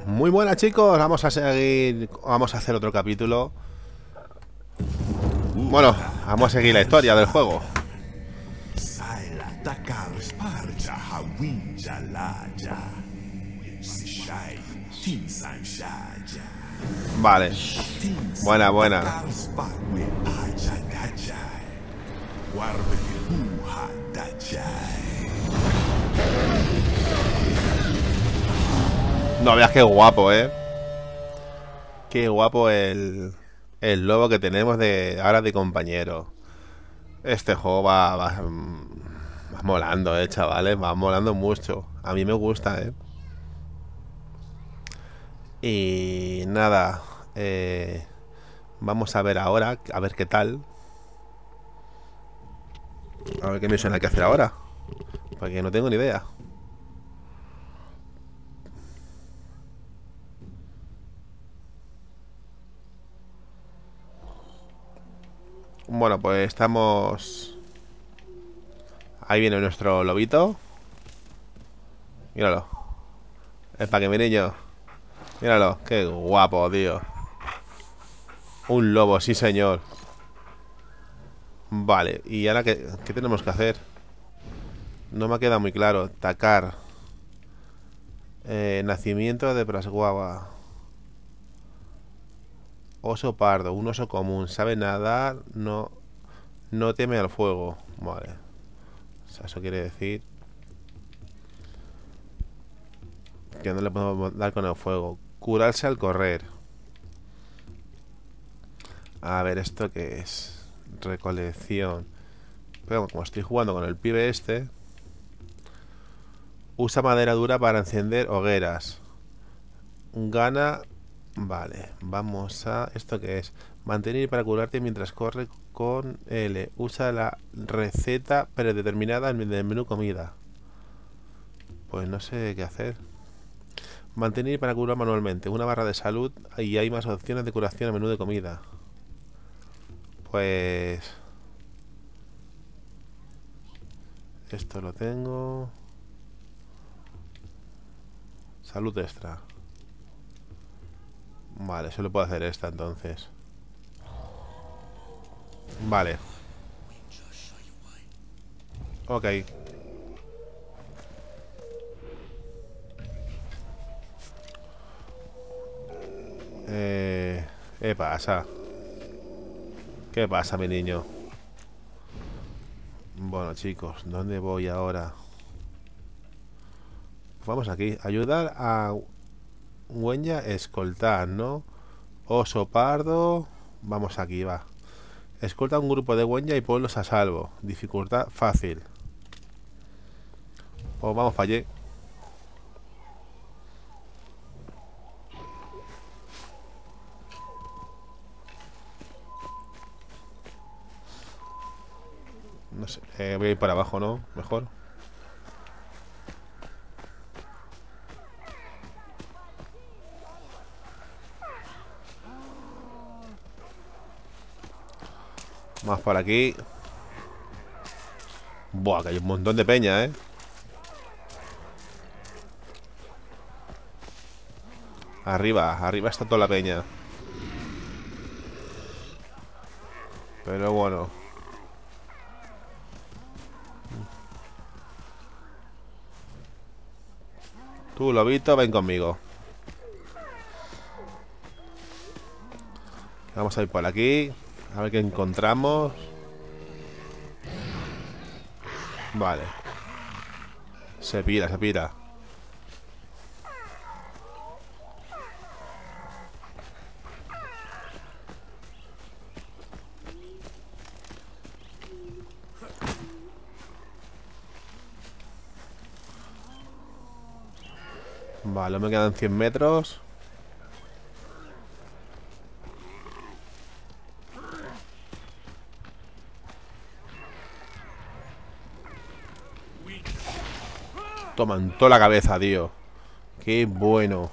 Muy buenas, chicos, vamos a seguir. Vamos a hacer otro capítulo. Bueno, vamos a seguir la historia del juego. Vale. Buena, buena. No veas qué guapo, Qué guapo el lobo que tenemos de ahora de compañero. Este juego va molando, chavales. Va molando mucho. A mí me gusta, Y nada, vamos a ver ahora, a ver qué tal. A ver qué misión hay que hacer ahora. Porque no tengo ni idea. Bueno, pues estamos... Ahí viene nuestro lobito. Míralo. Es para que mi niño. Míralo, qué guapo, tío. Un lobo, sí señor. Vale, y ahora qué tenemos que hacer. No me ha quedado muy claro. Atacar. Nacimiento de Prasguava. Oso pardo, un oso común. Sabe nadar, no teme al fuego. Vale. O sea, eso quiere decir que no le podemos dar con el fuego. Curarse al correr. A ver, ¿esto qué es? Recolección. Pero como estoy jugando con el pibe este, usa madera dura para encender hogueras. Gana... Vale, vamos a... ¿Esto qué es? Mantener para curarte mientras corre con L. Usa la receta predeterminada en el menú comida. Pues no sé qué hacer. Mantener para curar manualmente. Una barra de salud y hay más opciones de curación en el menú de comida. Pues... Esto lo tengo. Salud extra. Vale, solo puedo hacer esta entonces. Vale. Ok. ¿Qué pasa? ¿Qué pasa, mi niño? Bueno, chicos, ¿dónde voy ahora? Vamos aquí. Ayudar a Huenya escoltar, ¿no? Oso pardo. Vamos aquí, va. Escolta a un grupo de Huenya y ponlos a salvo. Dificultad fácil. Pues vamos para allí. No sé, voy a ir para abajo, ¿no? Mejor. Más por aquí. Buah, que hay un montón de peña, Arriba, arriba está toda la peña. Pero bueno. Tú, lobito, ven conmigo. Vamos a ir por aquí. A ver qué encontramos. Vale. Se pira, se pira. Vale, me quedan 100 metros. Toma en toda la cabeza, tío. Qué bueno.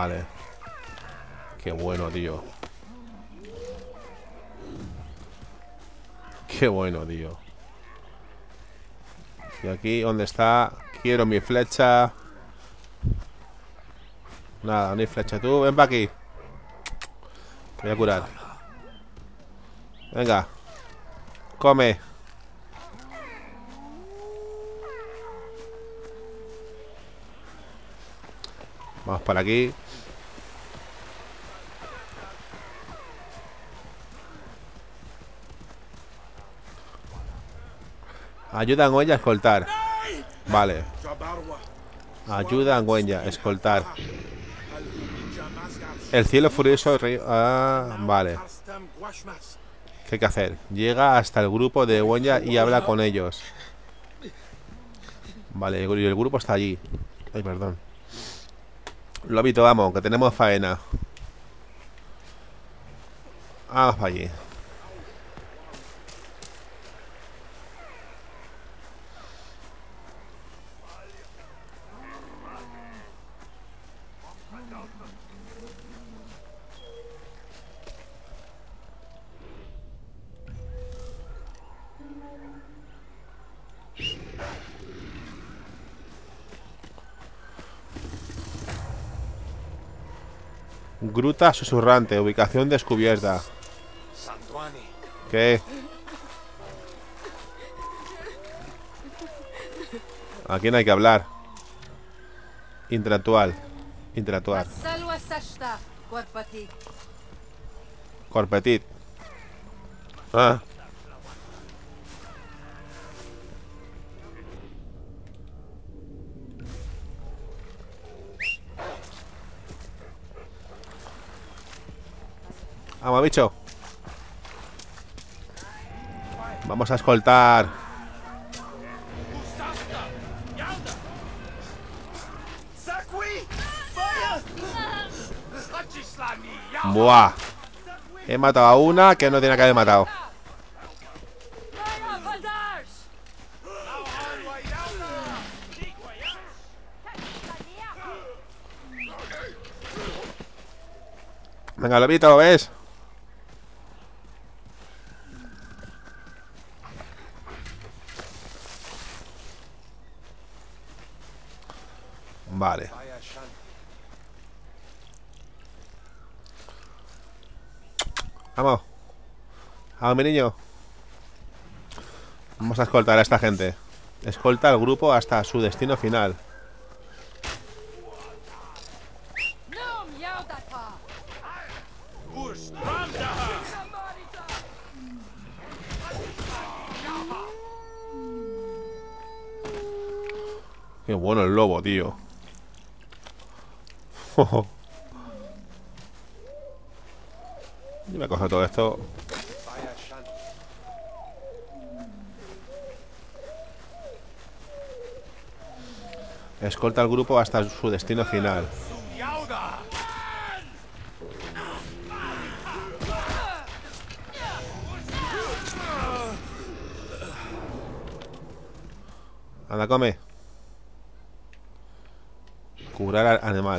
Vale. Qué bueno, tío. Qué bueno, tío. Y aquí, ¿dónde está? Quiero mi flecha. Nada, ni flecha. Tú, ven para aquí. Te voy a curar. Venga. Come. Vamos para aquí. Ayuda a Güenya a escoltar. Vale. Ayuda a Güenya a escoltar. El cielo furioso. Ah, vale. ¿Qué hay que hacer? Llega hasta el grupo de Güenya y habla con ellos. Vale, y el grupo está allí. Ay, perdón. Lobito, vamos, que tenemos faena. Vamos para allí. Gruta susurrante, ubicación descubierta. ¿Qué? ¿A quién hay que hablar? Interactuar. Interactuar. Corpetit. Ah. Vamos, bicho. Vamos a escoltar. Buah. He matado a una que no tiene que haber matado. Venga, lobito, ¿lo ves? Vale. Vamos. Vamos, mi niño. Vamos a escoltar a esta gente. Escolta al grupo hasta su destino final. Qué bueno el lobo, tío. Y me cojo todo esto. Escolta al grupo hasta su destino final. Anda, come. Curar al animal.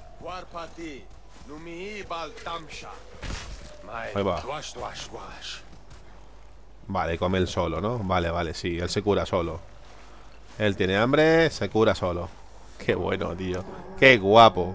Ahí va. Vale, come él solo, ¿no? Vale, vale, sí, él se cura solo. Él tiene hambre, se cura solo. Qué bueno, tío. Qué guapo.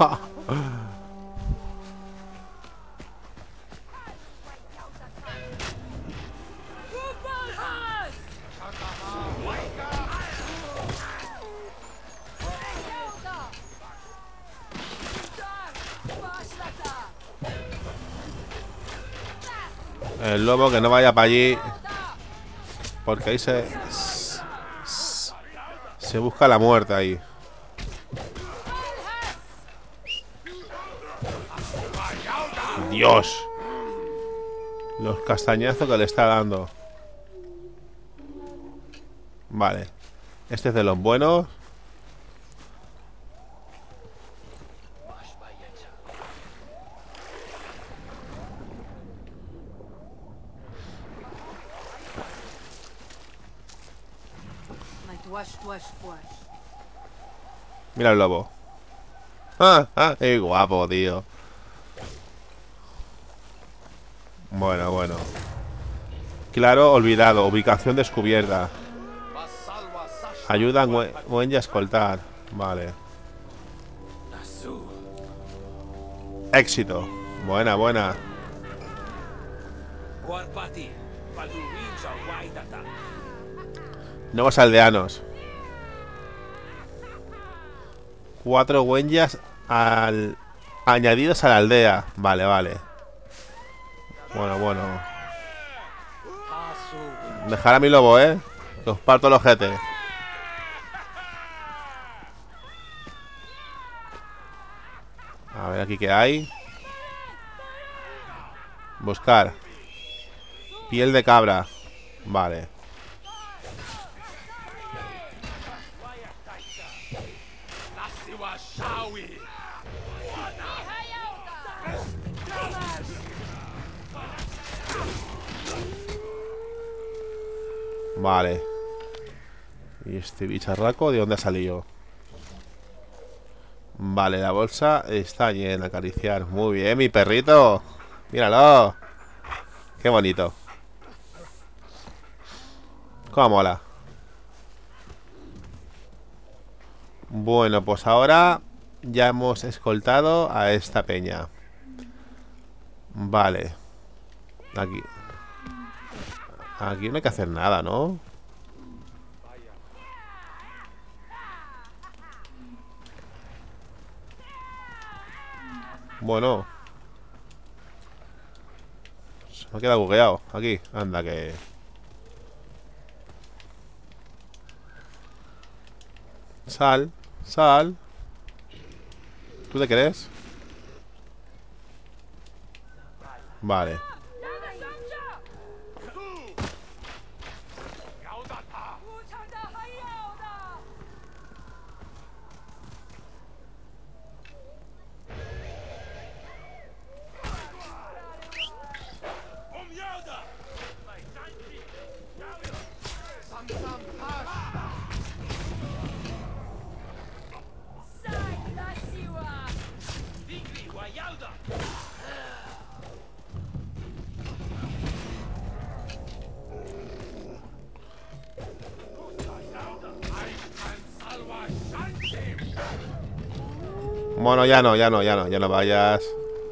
El lobo que no vaya para allí, porque ahí se busca la muerte ahí. Dios, los castañazos que le está dando. Vale, este es de los buenos. Mira el lobo. ¡Qué guapo, tío! Bueno, bueno. Claro, olvidado. Ubicación descubierta. Ayuda a Wenji a escoltar. Vale. Éxito. Buena, buena. Nuevos aldeanos. 4 Wenjas añadidos a la aldea. Vale, vale. Bueno, bueno. Dejar a mi lobo, Que os parto los jetes. A ver aquí qué hay. Buscar. Piel de cabra. Vale. Vale. ¿Y este bicharraco de dónde ha salido? Vale, la bolsa está llena. Acariciar. Muy bien, mi perrito. Míralo. Qué bonito. Cómo mola. Bueno, pues ahora ya hemos escoltado a esta peña. Vale. Aquí. Aquí no hay que hacer nada, ¿no? Bueno. Se me ha quedado bugueado. Aquí. Anda que... Sal. Sal. ¿Tú te crees? Vale. Bueno, ya no, ya no, ya no, ya no vayas.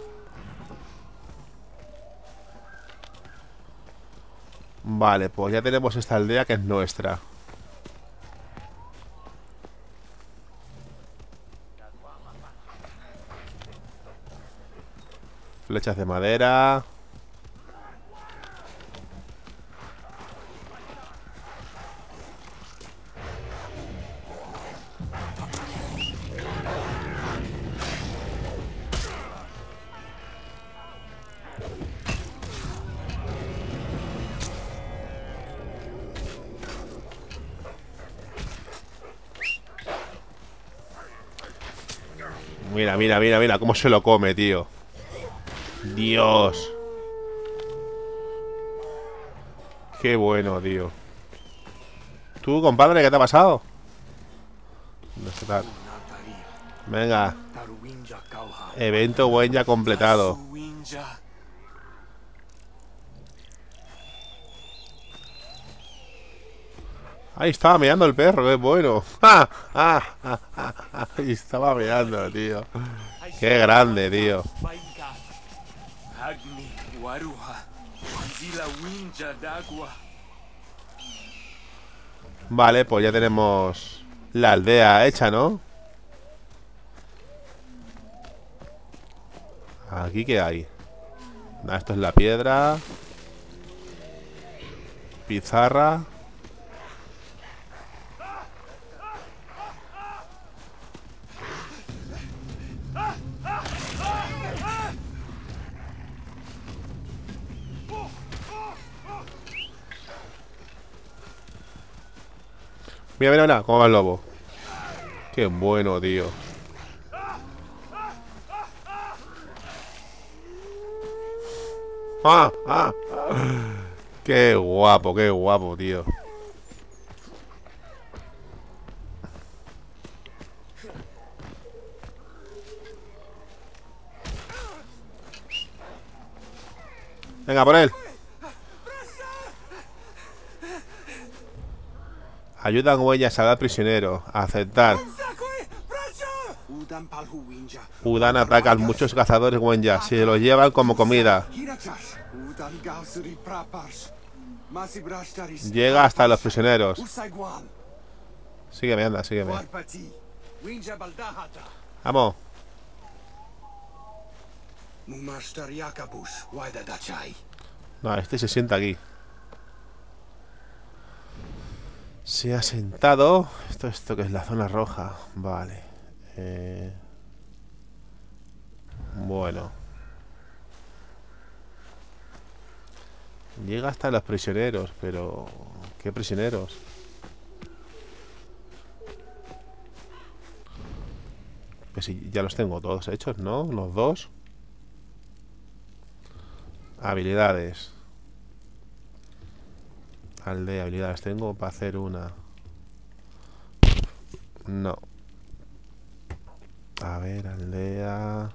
Vale, pues ya tenemos esta aldea que es nuestra. Flechas de madera. Mira, mira, mira, mira cómo se lo come, tío. Dios. Qué bueno, tío. ¿Tú, compadre, qué te ha pasado? No sé tal. Venga. Evento buen ya completado. Ahí estaba meando el perro, qué bueno. ¡Ah! ¡Ah! ¡Ah! ¡Ah! ¡Ah! Ahí estaba meando, tío. Qué grande, tío. Vale, pues ya tenemos la aldea hecha, ¿no? ¿Aquí qué hay? Nada, esto es la piedra. Pizarra. Mira, mira, mira, cómo va el lobo. Qué bueno, tío. ¡Ah! ¡Ah! Qué guapo, tío. Venga, por él. Ayuda a Güenya a salvar al prisionero. Aceptar. Udan ataca a muchos cazadores Güenya. Se los llevan como comida. Llega hasta los prisioneros. Sígueme, anda, sígueme. Vamos. No, este se sienta aquí. Se ha sentado. Esto que es la zona roja. Vale. Bueno. Llega hasta los prisioneros, pero... ¿qué prisioneros? Pues si ya los tengo todos hechos, ¿no? Los dos. Habilidades. Aldea, habilidades. Tengo para hacer una. No. A ver, aldea.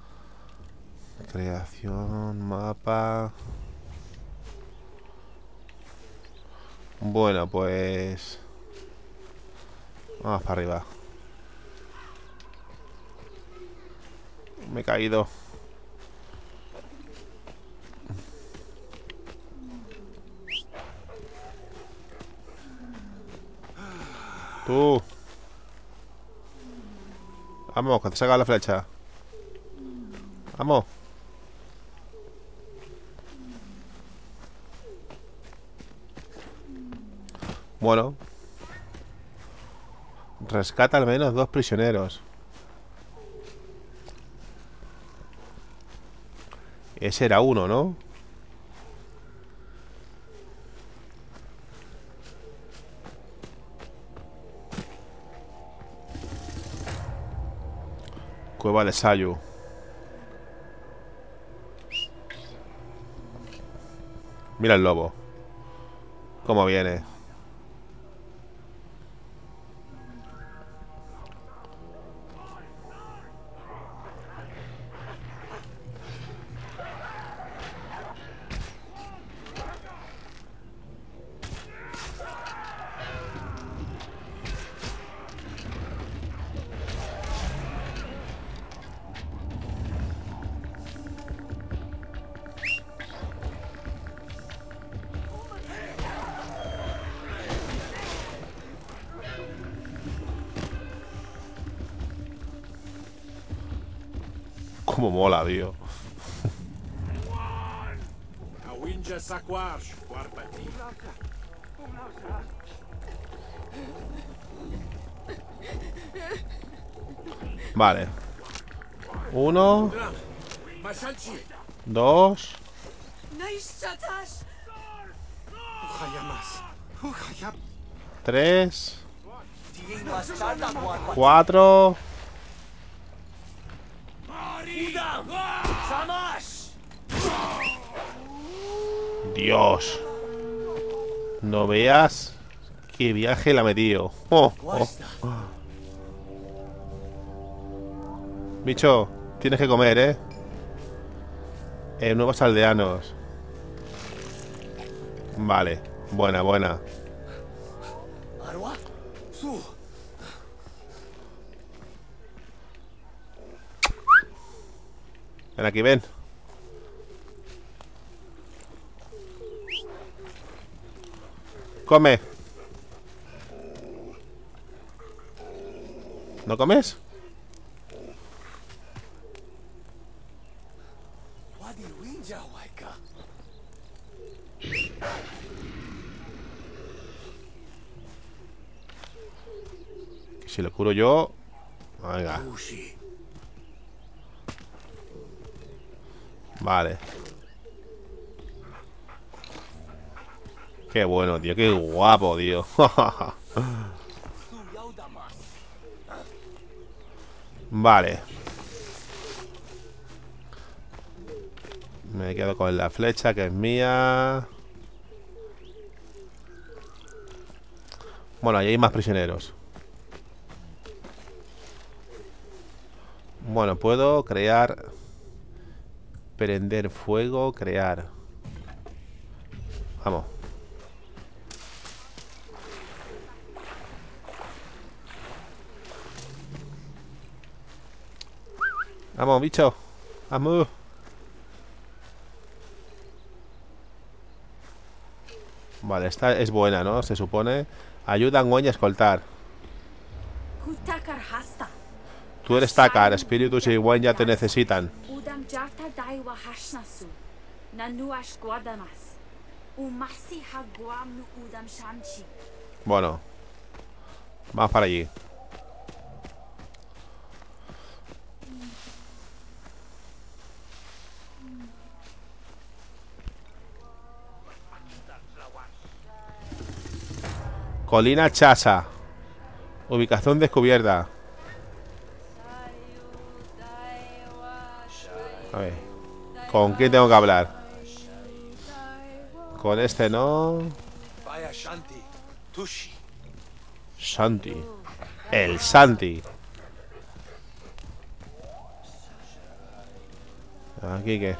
Creación, mapa. Bueno, pues... vamos para arriba. Me he caído. Tú. Vamos, que te saca la flecha. Vamos. Bueno. Rescata al menos 2 prisioneros. Ese era uno, ¿no? Cueva de Sayu. Mira el lobo. Cómo viene. Cómo mola, tío. Vale. 1 2 3 4 Dios. No veas qué viaje la ha metido. Bicho, tienes que comer, nuevos aldeanos. Vale, buena, buena. Ven aquí, ven. Come. ¿No comes? Que si lo curo yo. Venga. Vale. Qué bueno, tío. Qué guapo, tío. Vale. Me quedo con la flecha, que es mía. Bueno, ahí hay más prisioneros. Bueno, puedo crear. Prender fuego, crear. Vamos. Vamos, bicho. Vamos. Vale, esta es buena, ¿no? Se supone. Ayuda a Nguen a escoltar. Tú eres Takar. Espíritus y Nguen ya te necesitan. Bueno. Vamos para allí. Colina Chasa. Ubicación descubierta. A ver. ¿Con quién tengo que hablar? Con este no. Santi. El Santi. Aquí qué.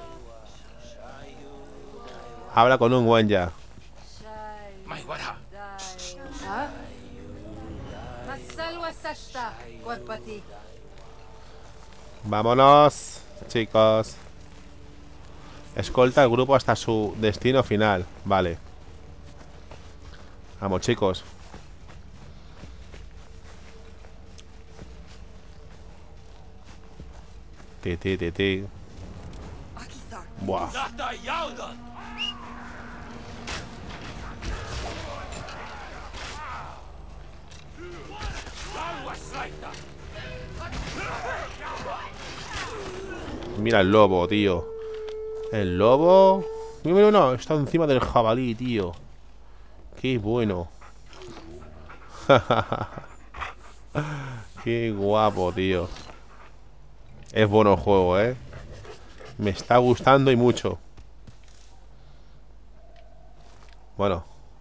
Habla con un Nguen ya. Vámonos, chicos. Escolta al grupo hasta su destino final. Vale. Vamos, chicos. Ti. Buah. Mira el lobo, tío. El lobo. Mira, no, está encima del jabalí, tío. Qué bueno. Qué guapo, tío. Es bueno el juego, ¿eh? Me está gustando y mucho. Bueno.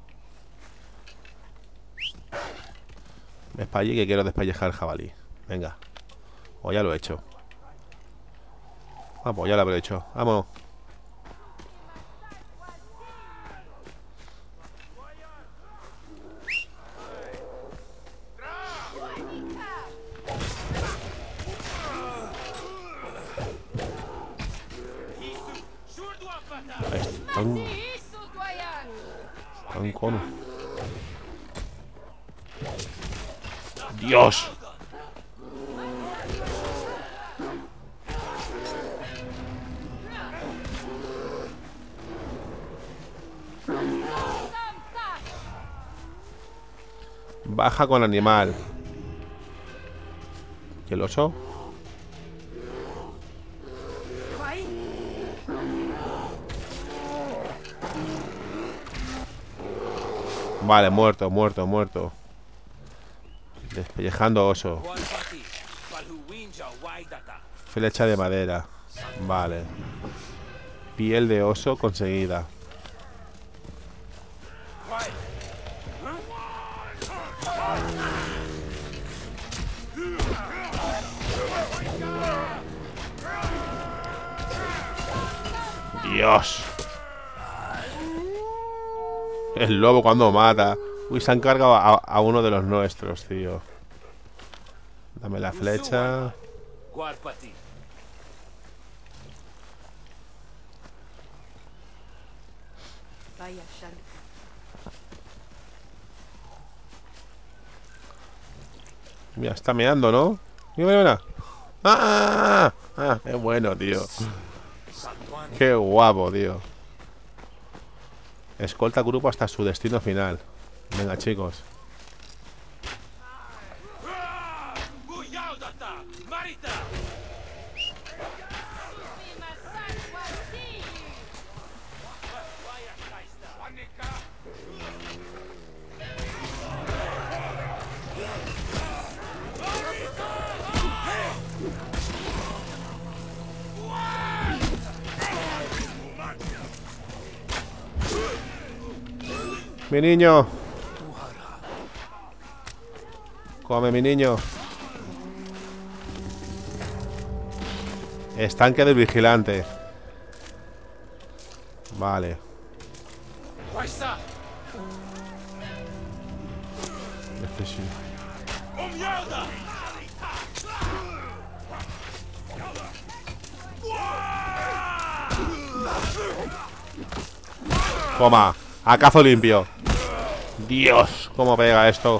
Despallé que quiero despellejar el jabalí. Venga. O ya lo he hecho. Vamos, ya lo habré hecho. Vámonos. Están con... ¡Dios! Baja con animal. ¿Y el oso? Vale, muerto. Despellejando oso. Flecha de madera. Vale. Piel de oso conseguida. Dios. El lobo cuando mata. Uy, se han cargado a uno de los nuestros, tío. Dame la flecha. Mira, está meando, ¿no? Mira. ¡Ah! ¡Qué bueno, tío! ¡Qué guapo, tío! Escolta al grupo hasta su destino final. Venga, chicos. Mi niño. Come, mi niño. Estanque del vigilante. Vale. Toma, a cazo limpio. Dios, cómo pega esto.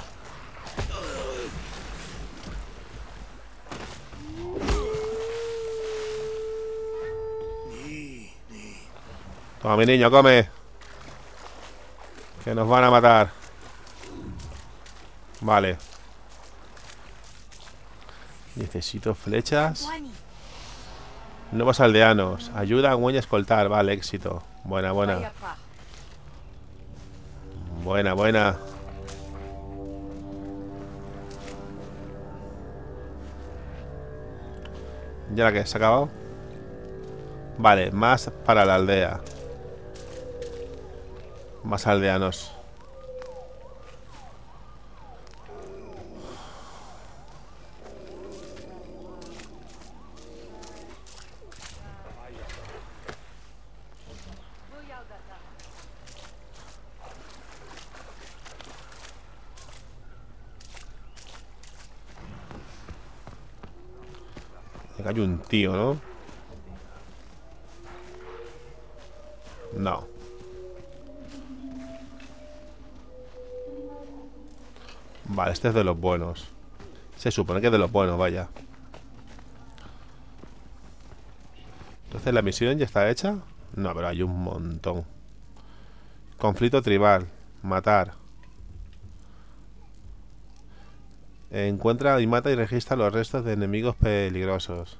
Toma, mi niño, come. Que nos van a matar. Vale. Necesito flechas. Nuevos aldeanos. Ayuda a Güey a escoltar. Vale, éxito. Buena, buena. Buena, buena. ¿Ya la que se ha acabado? Vale, más para la aldea. Más aldeanos. Acá hay un tío, ¿no? No. Vale, este es de los buenos. Se supone que es de los buenos, vaya. Entonces, ¿la misión ya está hecha? No, pero hay un montón. Conflicto tribal. Matar. Encuentra y mata y registra los restos de enemigos peligrosos.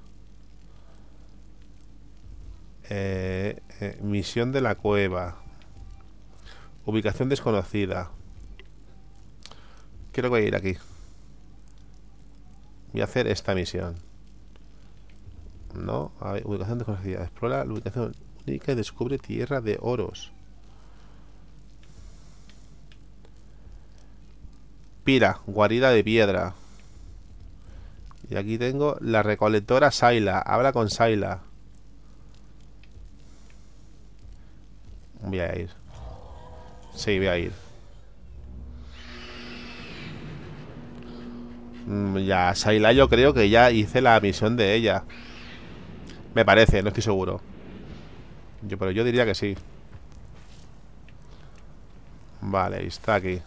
Misión de la cueva. Ubicación desconocida. Creo que voy a ir aquí. Voy a hacer esta misión. No, a ver, ubicación desconocida. Explora la ubicación única y descubre tierra de oros. Pira, guarida de piedra. Y aquí tengo la recolectora Sayla. Habla con Sayla. Voy a ir. Sí, voy a ir. Ya, Sayla yo creo que ya hice la misión de ella. Me parece, no estoy seguro. Pero yo diría que sí. Vale, está aquí.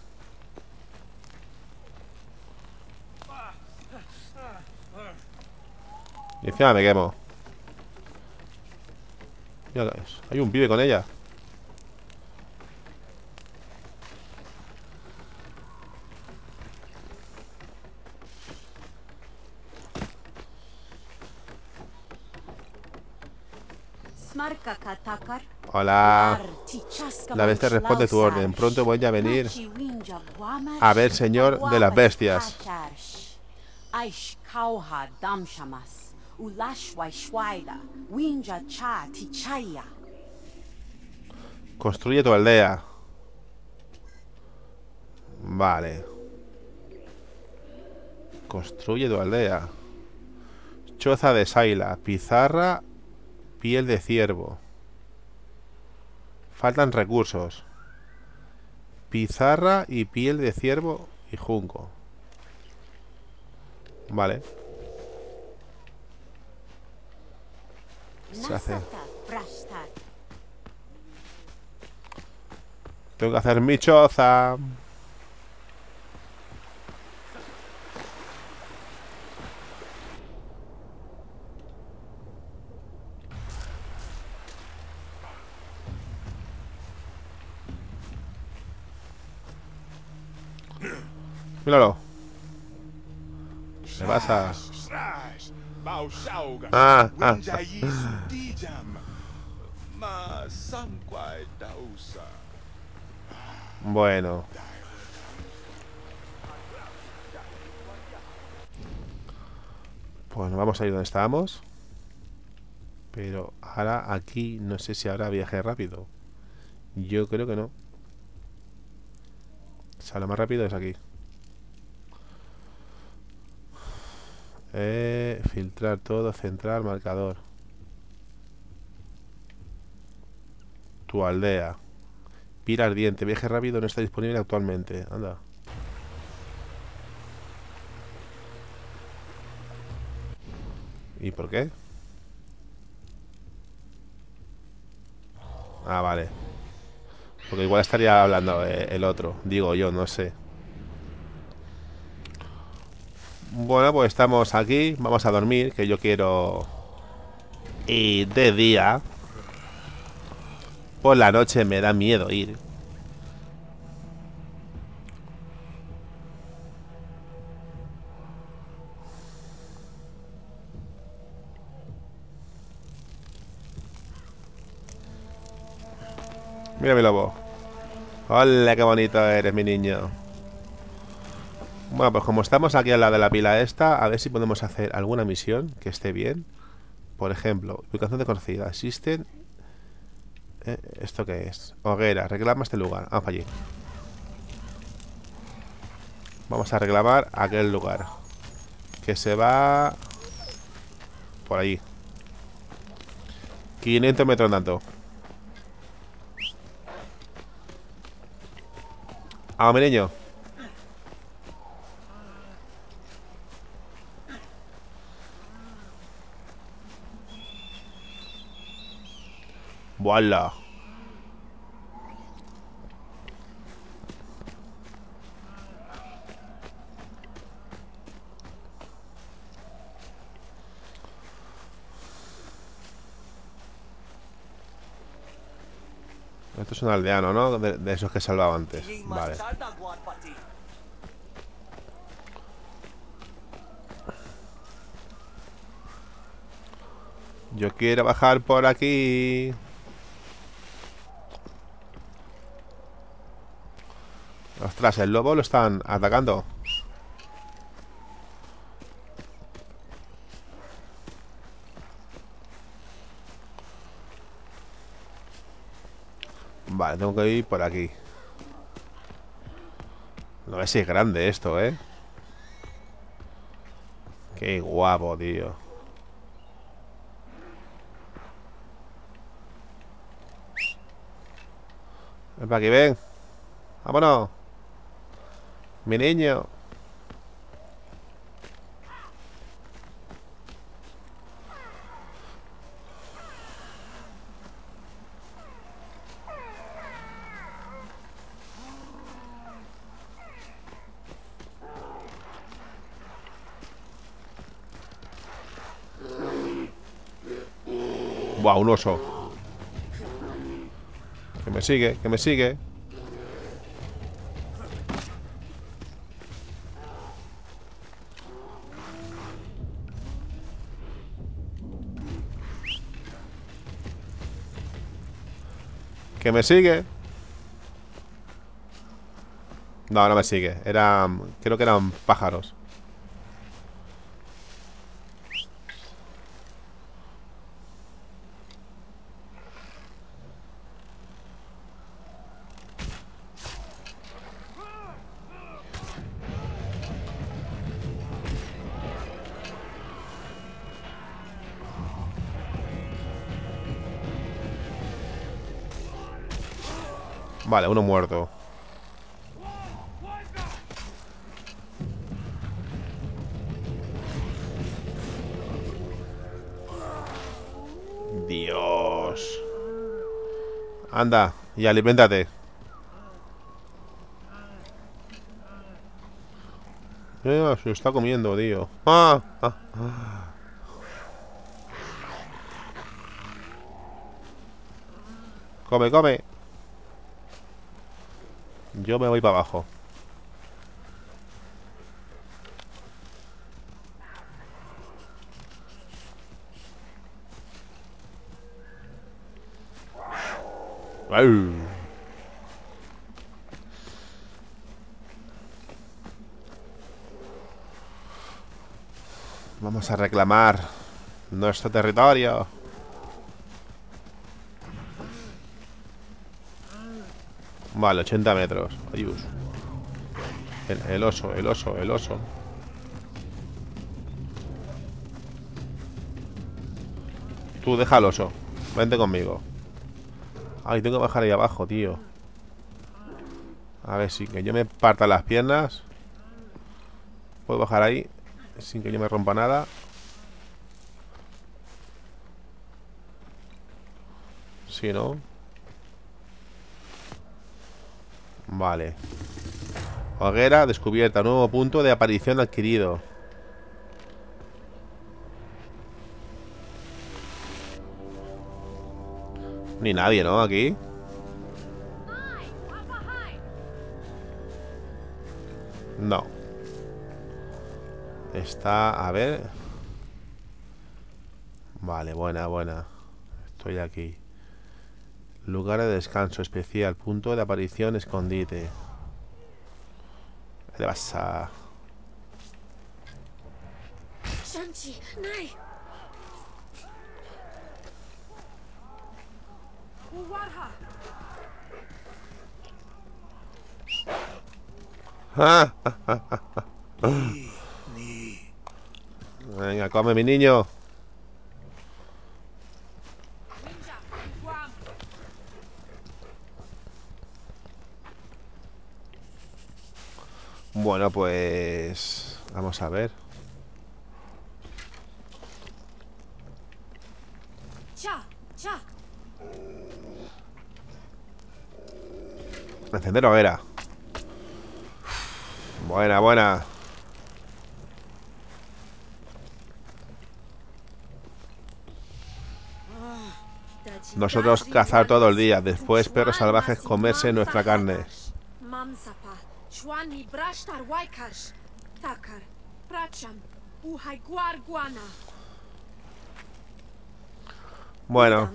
Y encima me quemo. Mira, hay un pibe con ella. Hola. La bestia responde tu orden. Pronto voy a venir a ver, señor de las bestias. Construye tu aldea. Vale. Construye tu aldea. Choza de Sayla. Pizarra. Piel de ciervo. Faltan recursos. Pizarra y piel de ciervo y junco. Vale. Se hace. Tengo que hacer mi choza. Míralo. ¿Qué pasa? Bueno. Pues vamos a ir donde estábamos. Pero ahora aquí no sé si habrá viaje rápido. Yo creo que no. O sea, lo más rápido es aquí. Filtrar todo, centrar, marcador. Tu aldea. Pira ardiente. Viaje rápido no está disponible actualmente. Anda. ¿Y por qué? Ah, vale. Porque igual estaría hablando el otro. Digo yo, no sé. Bueno, pues estamos aquí. Vamos a dormir, que yo quiero ir de día. Por la noche me da miedo ir. Mira mi lobo. Hola, qué bonito eres, mi niño. Bueno, pues como estamos aquí al lado de la pila esta, a ver si podemos hacer alguna misión que esté bien. Por ejemplo, ubicación desconocida. Existen... ¿esto qué es? Hoguera. Reclama este lugar. Vamos para allí. Vamos a reclamar aquel lugar. Que se va... por allí. 500 metros andando. Vamos, mi niño. ¡Voilà! Esto es un aldeano, ¿no? De esos que he salvado antes. Vale. Yo quiero bajar por aquí. Ostras, el lobo lo están atacando. Vale, tengo que ir por aquí. No ves si es grande esto, ¿eh? Qué guapo, tío. Ven para aquí, ven. Vámonos. Mi niño. Buah, un oso. Que me sigue, que me sigue. Que me sigue. No, no me sigue. Creo que eran pájaros. Vale, uno muerto. Dios. Anda, y aliméntate. Se está comiendo, tío. ¡Ah! ¡Ah! ¡Ah! Come, come. Yo me voy para abajo. ¡Au! Vamos a reclamar nuestro territorio. Vale, 80 metros. Adiós. El oso, el oso, el oso. Tú deja al oso. Vente conmigo. Ay, tengo que bajar ahí abajo, tío. A ver, sin que yo me parta las piernas. Puedo bajar ahí sin que yo me rompa nada. Sí, ¿no? Vale. Hoguera descubierta. Nuevo punto de aparición adquirido. Ni nadie, ¿no? Aquí. No. Está... A ver. Vale, buena, buena. Estoy aquí. Lugar de descanso especial. Punto de aparición escondite. ¿Qué vas a...? ¡Ah! Venga, come mi niño. Bueno, pues... Vamos a ver. Encender hoguera. Buena, buena. Nosotros cazar todo el día. Después perros salvajes comerse nuestra carne. Bueno.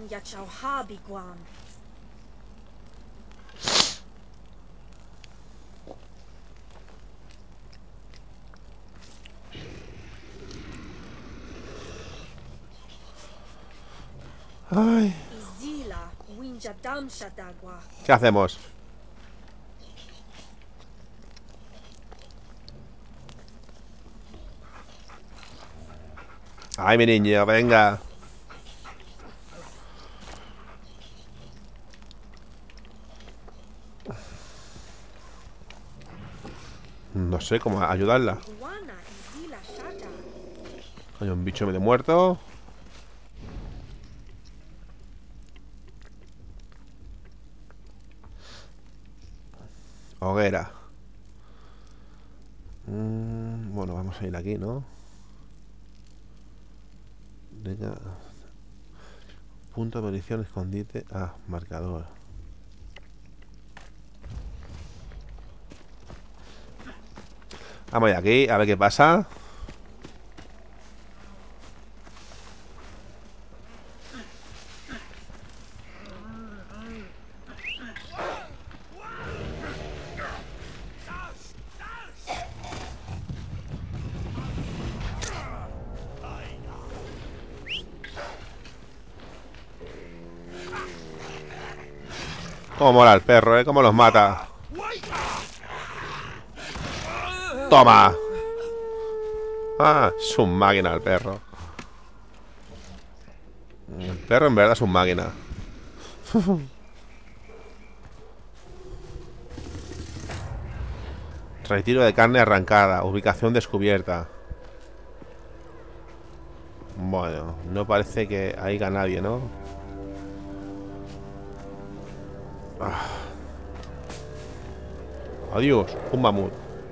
Ay. ¿Qué hacemos? Ay, mi niño, venga. No sé cómo ayudarla. Hay un bicho medio muerto. Hoguera. Bueno, vamos a ir aquí, ¿no? Venga. Punto de munición, escondite. Ah, marcador. Vamos aquí, a ver qué pasa. Cómo mola el perro, ¿eh? Cómo los mata. Toma. Ah, es un máquina el perro. El perro en verdad es un máquina. Retiro de carne arrancada. Ubicación descubierta. Bueno, no parece que haya nadie, ¿no? Ah. Adiós, un mamut.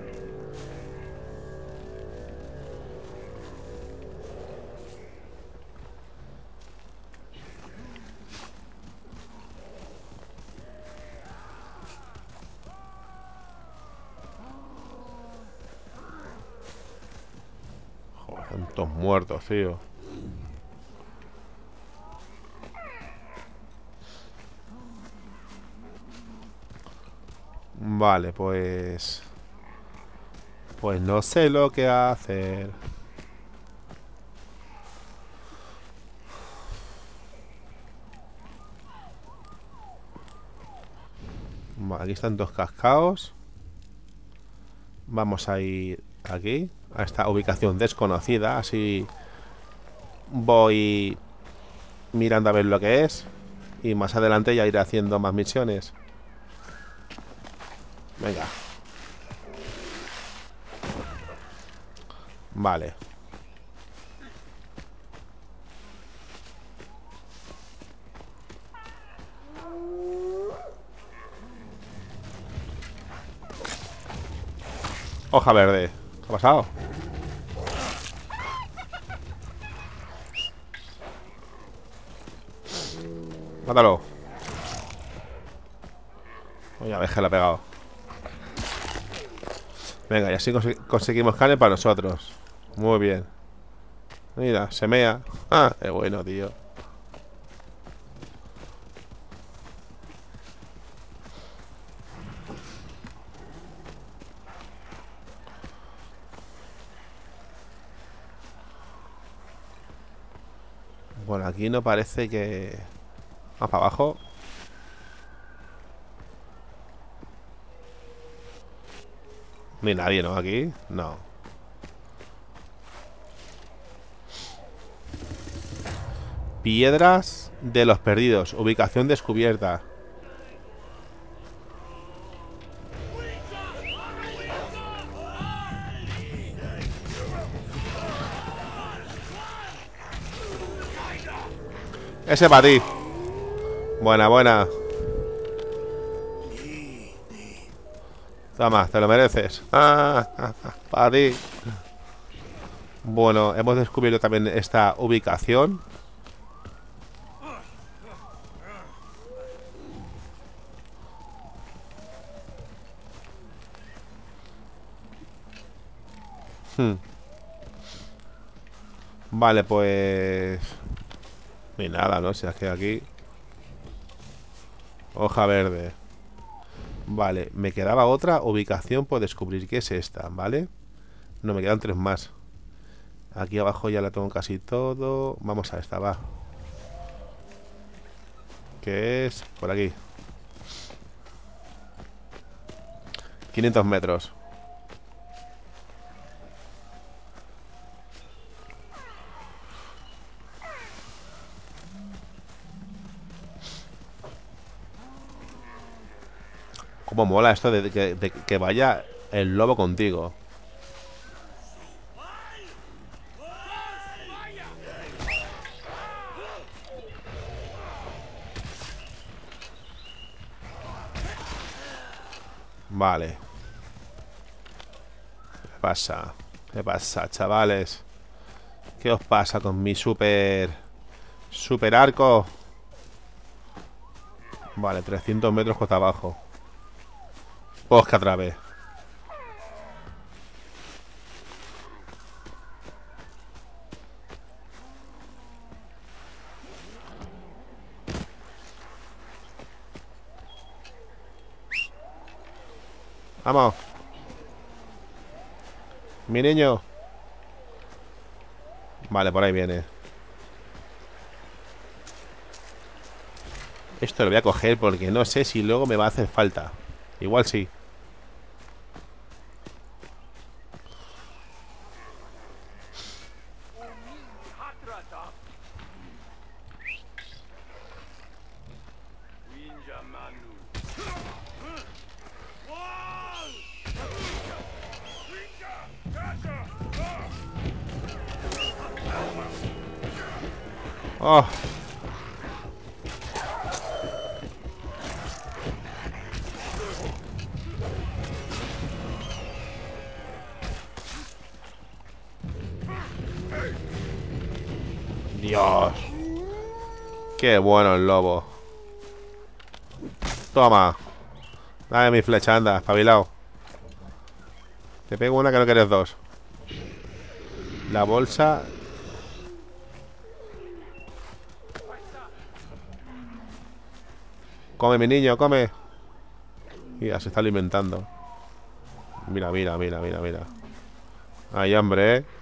Joder, tantos muertos, tío. Vale, pues... Pues no sé lo que hacer. Vale, aquí están dos cascaos. Vamos a ir aquí, a esta ubicación desconocida. Así voy mirando a ver lo que es. Y más adelante ya iré haciendo más misiones. Venga. Vale. Hoja verde. ¿Qué ha pasado? Mátalo. Oye, a ver que le ha pegado. Venga, y así conseguimos carne para nosotros. Muy bien. Mira, se mea. Ah, qué bueno, tío. Bueno, aquí no parece que... Más para abajo. Ni nadie, ¿no? Aquí. No. Piedras de los perdidos. Ubicación descubierta. Ese para ti. Buena, buena. Toma, te lo mereces. Para ti. Bueno, hemos descubierto también esta ubicación. Vale, pues... Ni nada, ¿no? Si es que aquí... Hoja verde. Vale, me quedaba otra ubicación por descubrir. ¿Qué es esta? ¿Vale? No, me quedan 3 más. Aquí abajo ya la tengo casi todo. Vamos a esta, va. Que es por aquí. 500 metros. Cómo mola esto de que vaya el lobo contigo. Vale. ¿Qué pasa? ¿Qué pasa, chavales? ¿Qué os pasa con mi super arco? Vale, 300 metros costa abajo. Pues que otra vez. Vamos. Mi niño. Vale, por ahí viene. Esto lo voy a coger porque no sé si luego me va a hacer falta. Igual sí. Oh. Dios. Qué bueno el lobo. Toma. Dame mi flecha, anda, espabilado. Te pego una que no quieres dos. La bolsa. Come, mi niño, come. Mira, se está alimentando. Mira, mira, mira, mira, mira. Hay hambre, ¿eh?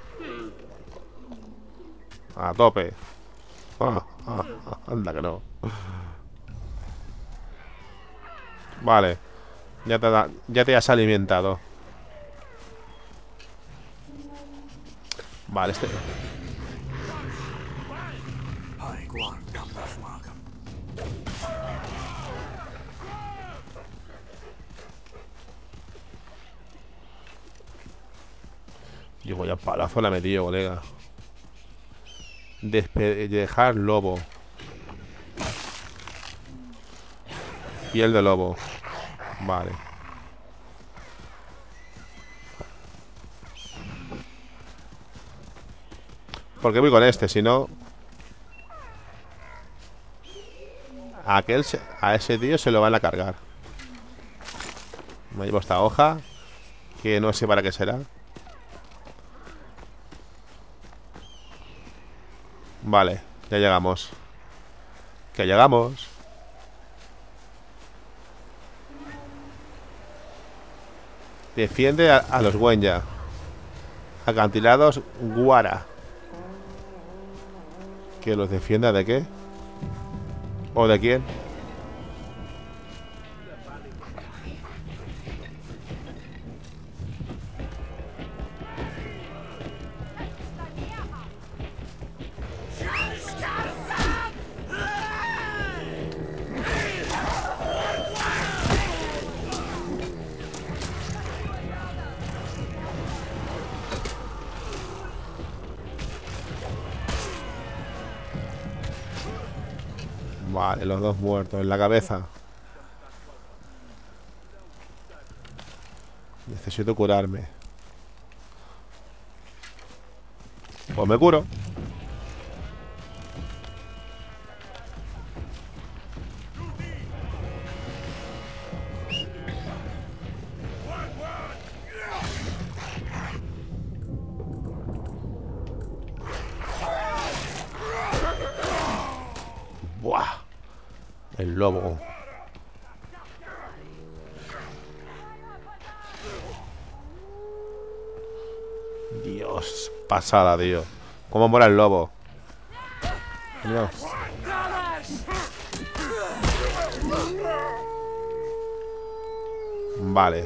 A tope. Anda que no. Vale. Ya te has alimentado. Vale, este... Yo voy a palazo la he metido, colega. Dejar lobo. Piel de lobo. Vale. ¿Por qué voy con este? Si no... A ese tío se lo van a cargar. Me llevo esta hoja, que no sé para qué será. Vale, ya llegamos. Que llegamos. Defiende a los Güenya. Acantilados Guara. ¿Que los defienda de qué? ¿O de quién? Vale, los dos muertos en la cabeza. Necesito curarme. Pues me curo. Buah. El lobo. Dios, pasada, tío. ¿Cómo mola el lobo? Dios. Vale.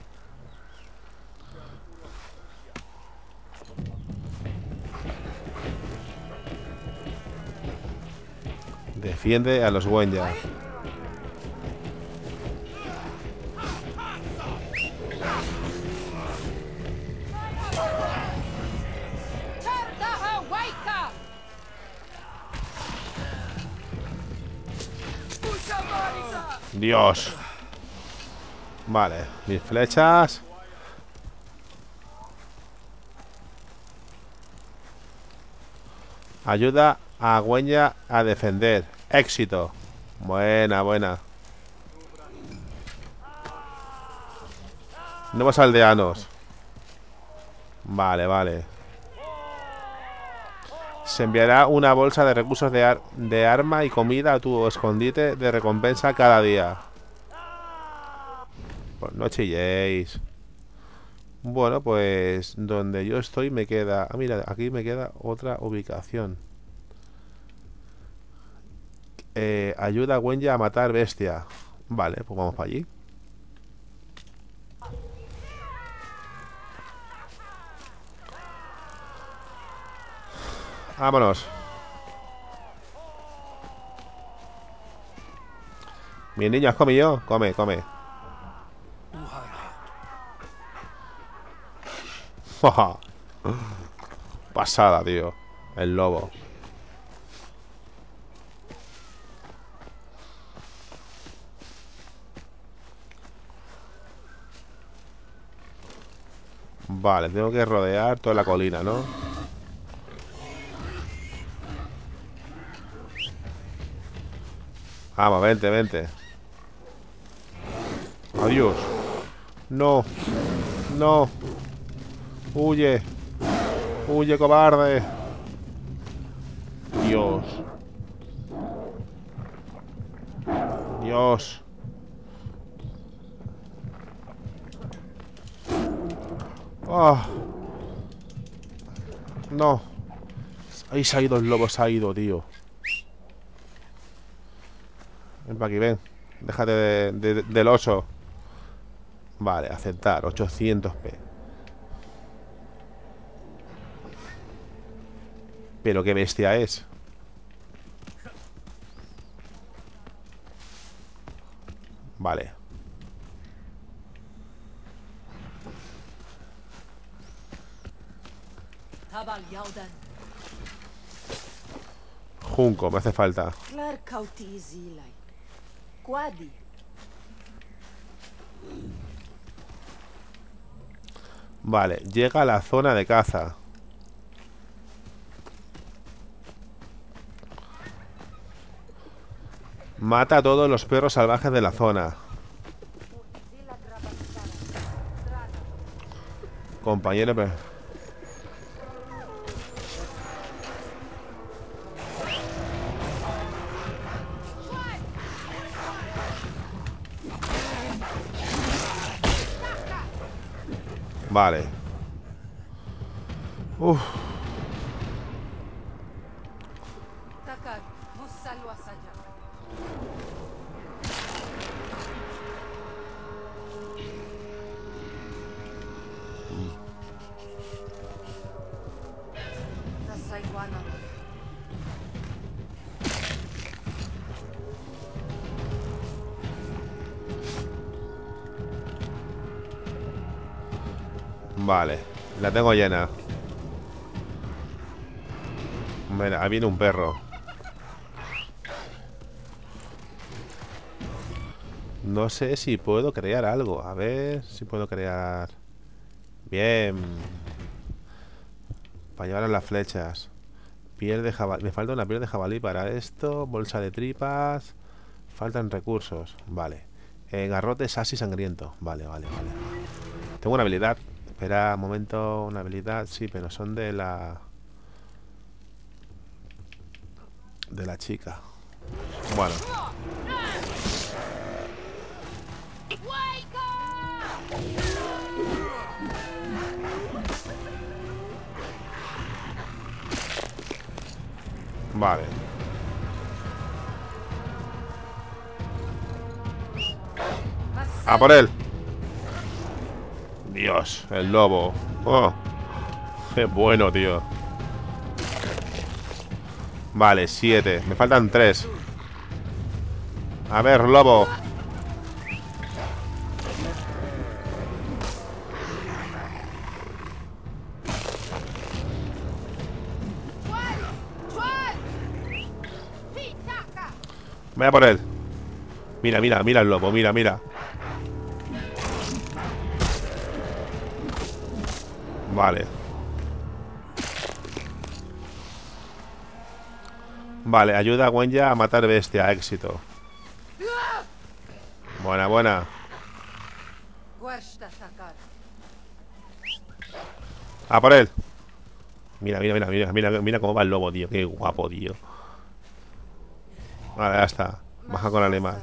Defiende a los Güenya. Dios. Vale, mis flechas. Ayuda a Güenya a defender. Éxito. Buena, buena. Nuevos aldeanos. Vale, vale. Se enviará una bolsa de recursos de arma y comida a tu escondite de recompensa cada día. Pues no chilléis. Bueno, pues donde yo estoy me queda... Ah, mira, aquí me queda otra ubicación. Ayuda a Güenya a matar bestia. Vale, pues vamos para allí. Vámonos. Mi niño, ¿has comido? Come, come. Pasada, tío. El lobo. Vale, tengo que rodear toda la colina, ¿no? Vamos, vente, vente. Adiós. No. No. Huye. Huye, cobarde. Dios. Dios. Oh. No. Ahí se ha ido el lobo, se ha ido, tío. Ven para aquí, ven. Déjate del oso. Vale, aceptar. 800p. Pero qué bestia es. Vale. Junco, me hace falta. Vale, llega a la zona de caza. Mata a todos los perros salvajes de la zona. Compañero, vale. Uf. Vale, la tengo llena. Mira, ahí viene un perro. No sé si puedo crear algo. A ver si puedo crear. Bien. Para llevar a las flechas. Piel de jabalí. Me falta una piel de jabalí para esto. Bolsa de tripas. Faltan recursos. Vale. Garrote sasi sangriento. Vale, vale, vale. Tengo una habilidad. Espera un momento. Una habilidad. Sí, pero son de la... de la chica. Bueno. Vale. ¡A por él! Dios, el lobo. Oh, qué bueno, tío. Vale, 7. Me faltan 3. A ver, lobo. Voy a por él. Mira, mira, mira el lobo, mira, mira. Vale. Vale, ayuda a Gwenya a matar bestia, éxito. Buena, buena. A por él. Mira, mira, mira, mira, mira, mira cómo va el lobo, tío. Qué guapo, tío. Vale, ya está. Baja con el animal.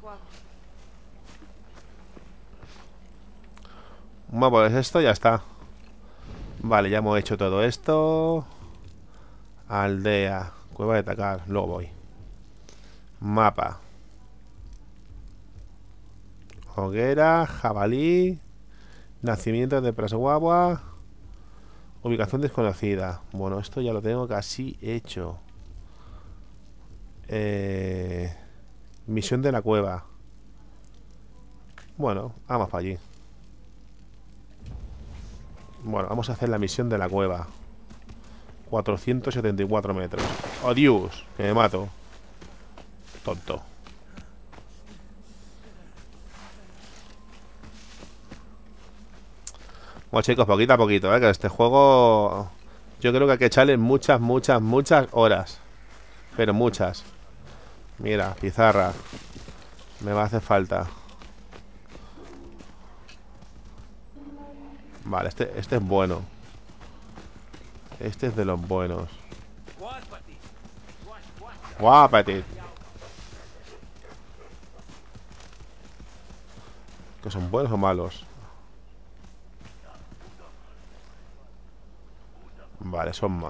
Bueno, pues esto ya está. Vale, ya hemos hecho todo esto. Aldea. Cueva de Takar. Luego voy. Mapa. Hoguera. Jabalí. Nacimiento de Prasguagua. Ubicación desconocida. Bueno, esto ya lo tengo casi hecho. Misión de la cueva. Bueno, vamos para allí. Bueno, vamos a hacer la misión de la cueva. 474 metros. ¡Oh, Dios! Que me mato. Tonto. Bueno, chicos, poquito a poquito, que este juego... yo creo que hay que echarle muchas, muchas, muchas horas. Pero muchas. Mira, pizarra. Me va a hacer falta. Vale, este es bueno. Este es de los buenos. Guapatit. ¿Que son buenos o malos? Vale, son más.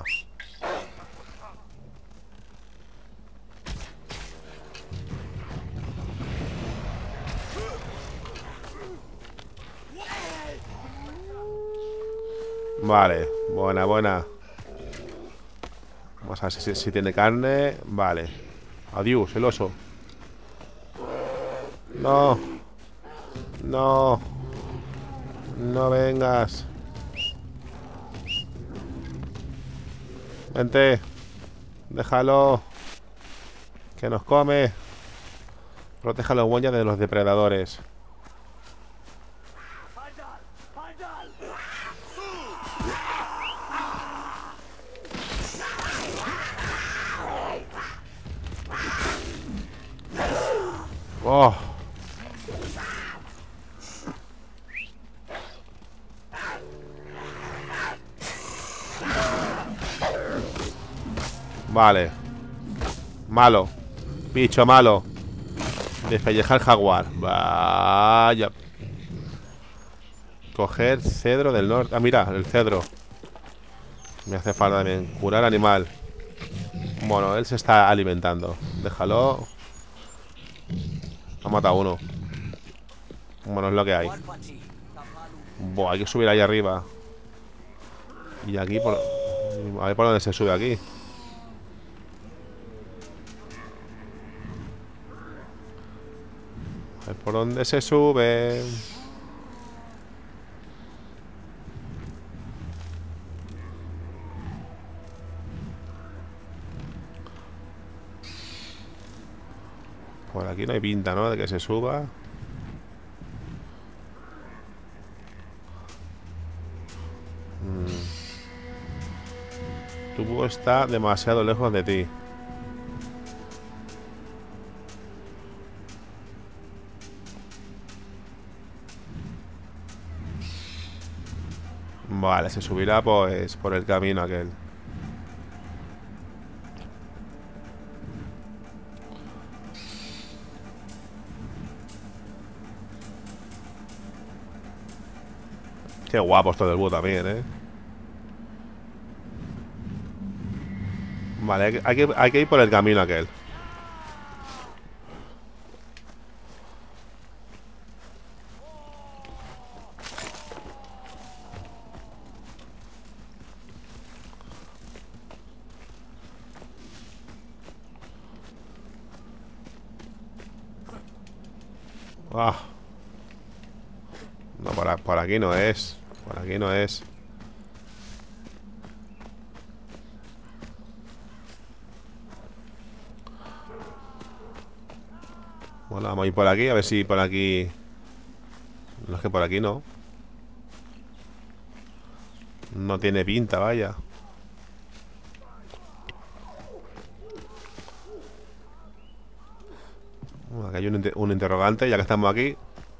Vale, buena, buena. Vamos a ver si tiene carne. Vale. Adiós, el oso. No. No. No vengas. Vente. Déjalo. Que nos come. Proteja a los huellas de los depredadores. Oh. Vale. Malo. Bicho malo. Despellejar jaguar. Vaya. Coger cedro del norte. Ah, mira, el cedro. Me hace falta también. Curar animal. Bueno, él se está alimentando. Déjalo. Ha matado uno. Bueno, es lo que hay. Buah, hay que subir ahí arriba. Y aquí por... A ver por dónde se sube aquí. A ver por dónde se sube. Por aquí no hay pinta, ¿no? De que se suba. Tu búho está demasiado lejos de ti. Vale, se subirá pues por el camino aquel. Qué guapo esto del búho también, ¿eh? Vale, hay que ir por el camino aquel. Ah. No, por aquí no es. Por aquí no es. Bueno, vamos a ir por aquí, a ver si por aquí... No, es que por aquí no. No tiene pinta, vaya. Bueno, aquí hay un interrogante, ya que estamos aquí.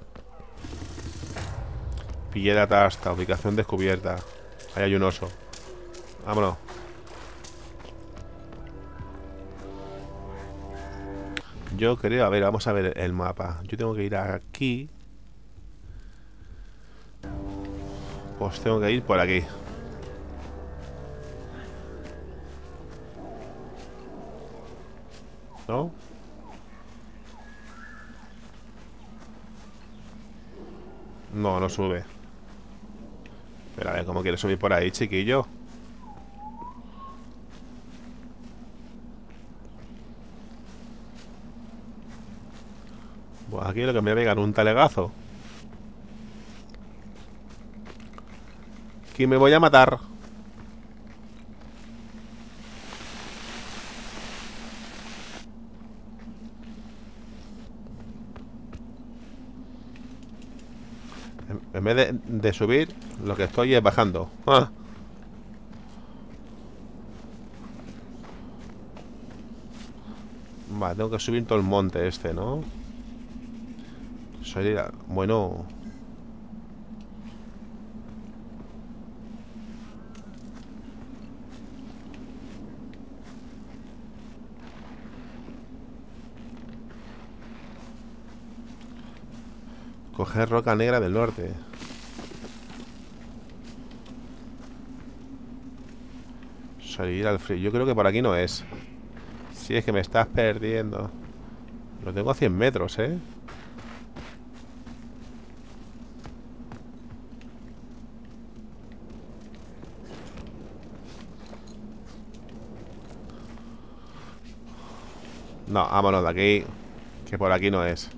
Piedra Tasta, ubicación descubierta. Ahí hay un oso. Vámonos. Yo creo, a ver, vamos a ver el mapa. Yo tengo que ir aquí. Pues tengo que ir por aquí. ¿No? No, no sube. Pero a ver, ¿cómo quieres subir por ahí, chiquillo? Pues aquí lo que me voy a pegar un talegazo. Aquí me voy a matar. En vez de subir, lo que estoy es bajando. Ah. Vale, tengo que subir todo el monte este, ¿no? Bueno. Coger roca negra del norte. Salir al frío. Yo creo que por aquí no es. Si es que me estás perdiendo. Lo tengo a 100 metros, ¿eh? No, vámonos de aquí. Que por aquí no es.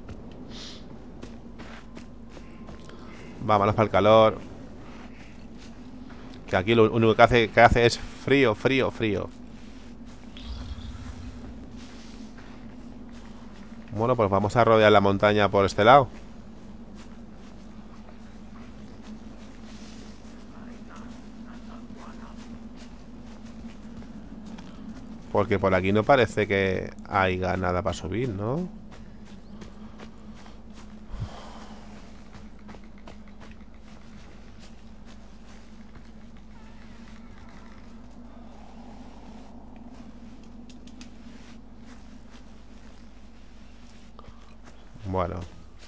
Vámonos para el calor. Que aquí lo único que hace es Frío, frío, frío. Bueno, pues vamos a rodear la montaña por este lado. Porque por aquí no parece que haya nada para subir, ¿no? Bueno.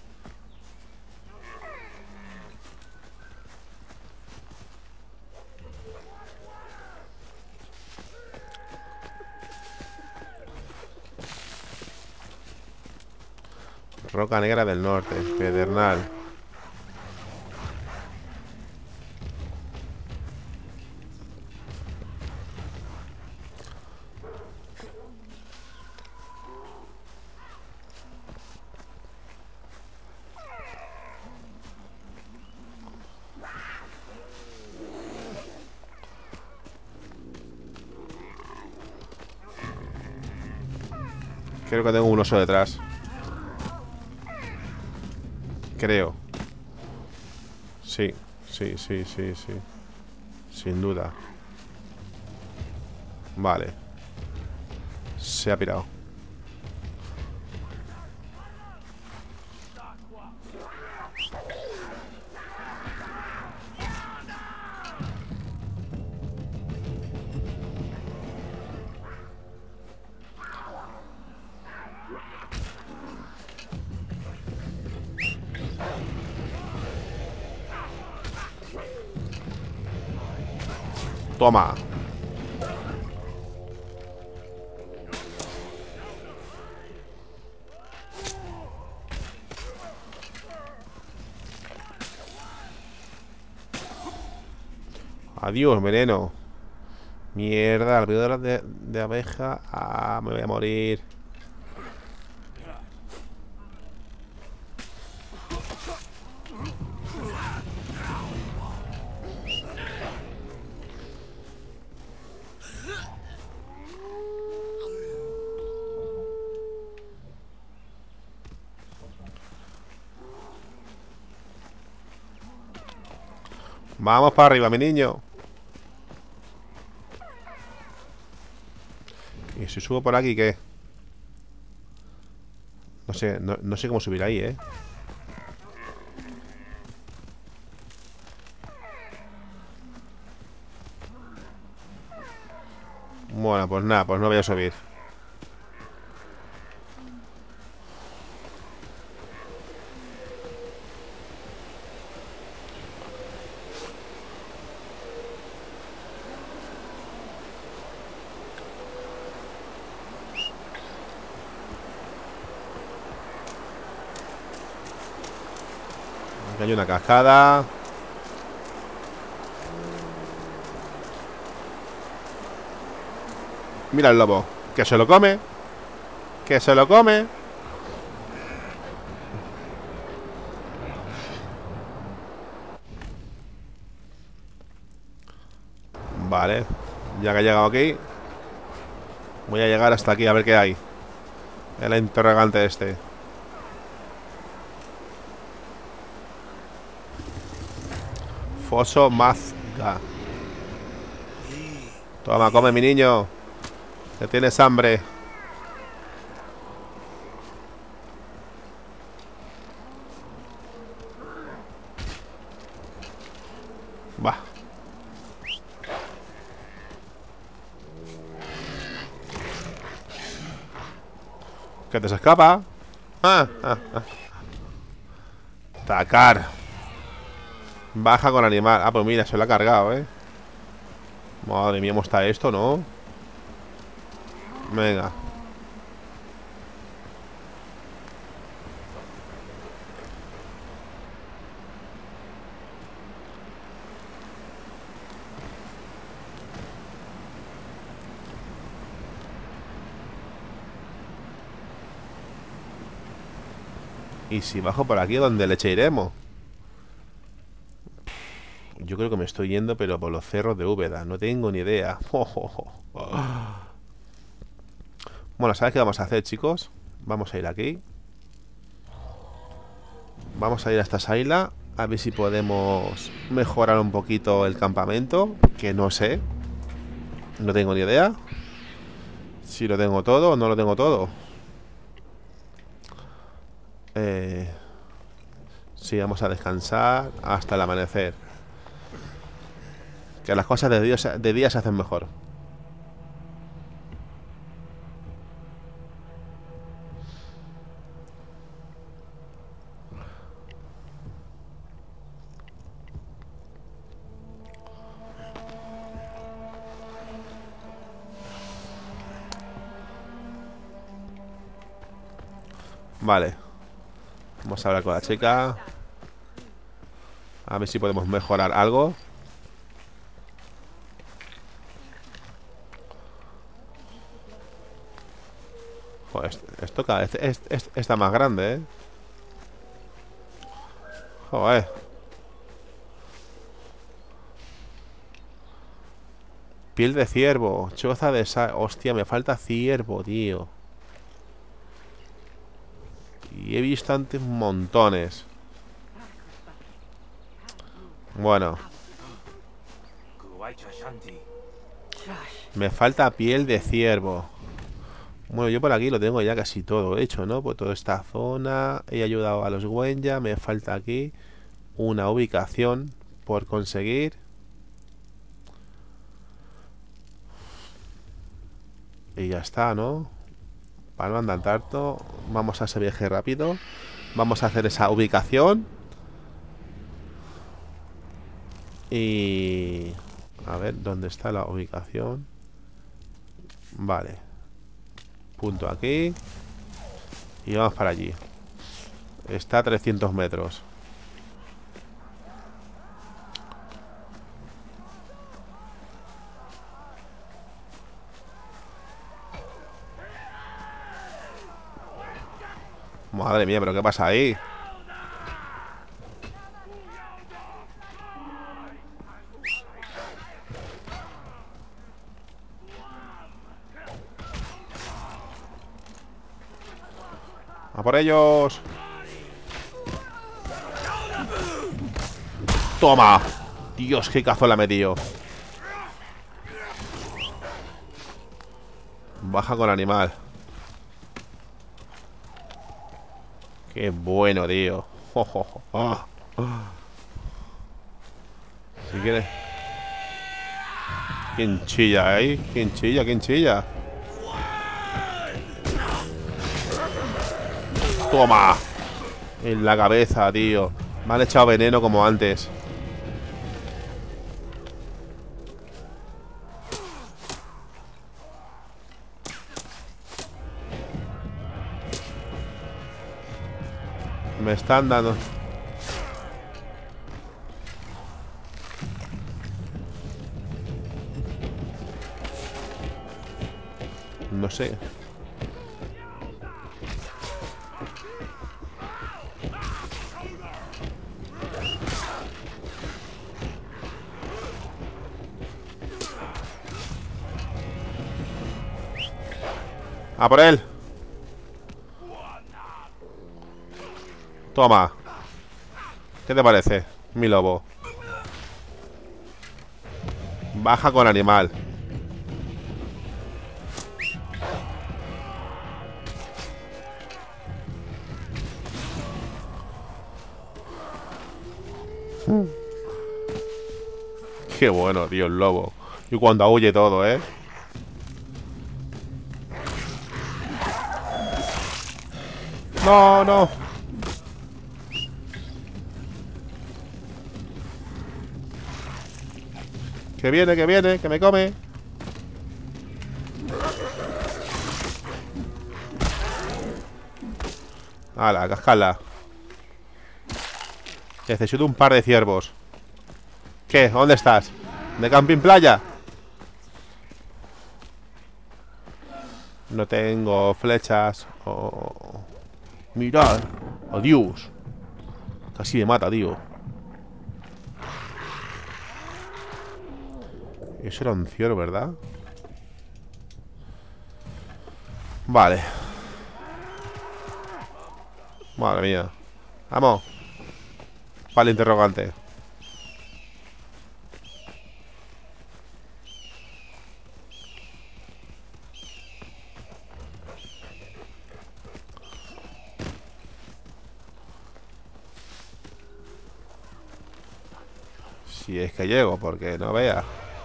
Roca Negra del Norte, Pedernal. Creo que tengo un oso detrás. Creo. Sí, sí, sí, sí, sí. Sin duda. Vale. Se ha pirado. Toma. Adiós, veneno. Mierda, alrededor de abeja. Ah, me voy a morir. Vamos para arriba, mi niño. ¿Y si subo por aquí qué? No sé, no sé cómo subir ahí, ¿eh? Bueno, pues nada, pues no voy a subir. Aquí hay una cascada. Mira el lobo. Que se lo come. Que se lo come. Vale. Ya que he llegado aquí, voy a llegar hasta aquí a ver qué hay. El interrogante este. Foso Mazga. Toma, come, mi niño. Que tienes hambre. Va. ¿Qué te se escapa? Tacar. Baja con animal. Ah, pues mira, se lo ha cargado, ¿eh? Madre mía, ¿cómo está esto, no? Venga. ¿Y si bajo por aquí, dónde leche iremos? Yo creo que me estoy yendo, pero por los cerros de Úbeda. No tengo ni idea. Bueno, ¿sabes qué vamos a hacer, chicos? Vamos a ir aquí. Vamos a ir a esta isla. A ver si podemos mejorar un poquito el campamento. Que no sé. No tengo ni idea. Si lo tengo todo o no lo tengo todo. Sí, vamos a descansar hasta el amanecer. Que las cosas de día se hacen mejor. Vale. Vamos a hablar con la chica. A ver si podemos mejorar algo. Joder, esto cada vez está más grande, ¿eh? Joder. Piel de ciervo. Choza de sal. Hostia, me falta ciervo, tío. Y he visto antes montones. Bueno. Me falta piel de ciervo. Bueno, yo por aquí lo tengo ya casi todo hecho, ¿no? Por toda esta zona. He ayudado a los Güenya. Me falta aquí una ubicación por conseguir. Y ya está, ¿no? Para no andar tanto. Vamos a ese viaje rápido. Vamos a hacer esa ubicación. Y... a ver, ¿dónde está la ubicación? Vale. Punto aquí. Y vamos para allí. Está a 300 metros. Madre mía, ¿pero qué pasa ahí? ¡A por ellos! ¡Toma! Dios, qué cazo me dio. Baja con animal. Qué bueno, tío. Si quieres. ¿Quién chilla ahí? ¿Quién chilla? ¿Quién chilla? Toma. En la cabeza, tío. Me han echado veneno como antes. Me están dando. No sé. ¡A por él! Toma. ¿Qué te parece, mi lobo? Baja con animal. Qué bueno, tío, el lobo. Y cuando aúlle todo, ¿eh? No, no. Que viene, que me come. Hala, cascala. Necesito un par de ciervos. ¿Qué? ¿Dónde estás? ¿De camping playa? No tengo flechas. Oh. Mirad. Adiós. Casi me mata, tío. Eso era un ciervo, ¿verdad? Vale. Madre mía. Vamos. Vale, interrogante. Si es que llego, porque no vea.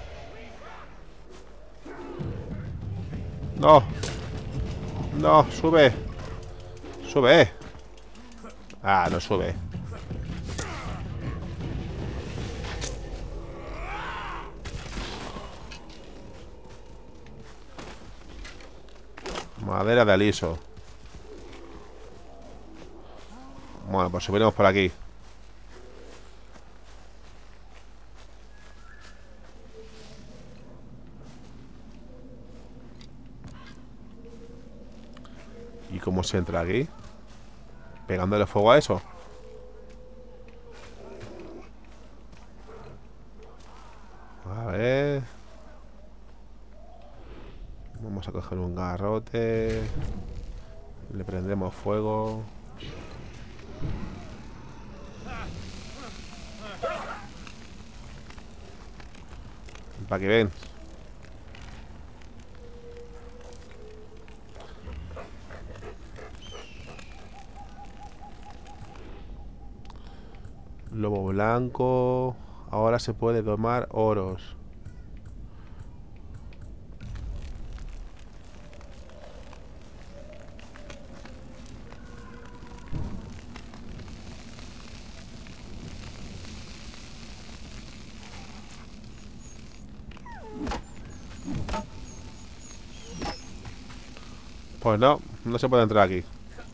No. No, sube. Sube. Ah, no sube. Madera de aliso. Bueno, pues subiremos por aquí. ¿Y cómo se entra aquí? ¿Pegándole fuego a eso? A ver. Vamos a coger un garrote. Le prendemos fuego. Para que ven. Lobo blanco. Ahora se puede domar oros. Pues no, no se puede entrar aquí.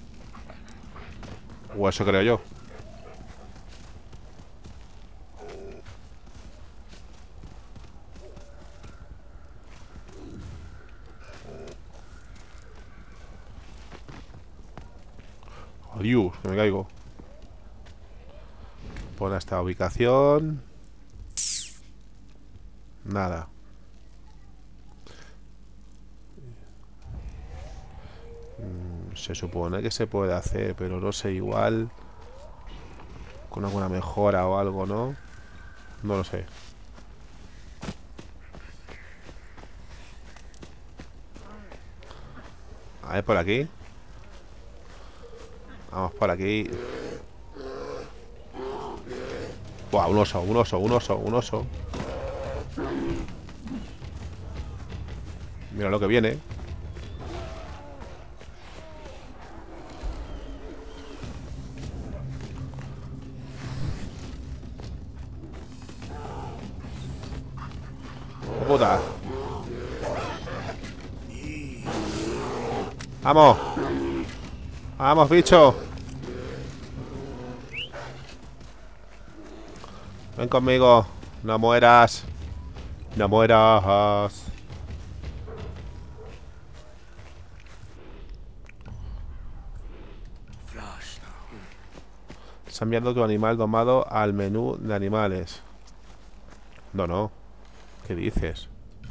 O eso creo yo. Adiós, que me caigo. Pon esta ubicación. Nada. Se supone que se puede hacer, pero no sé, igual con alguna mejora o algo, ¿no? No lo sé. A ver, por aquí. Vamos por aquí. Buah, un oso, un oso, un oso, un oso. Mira lo que viene. ¡Oh, puta! ¡Vamos! ¡Vamos, bicho! Ven conmigo. No mueras. No mueras. Se ha enviado tu animal domado al menú de animales. No, no. ¿Qué dices?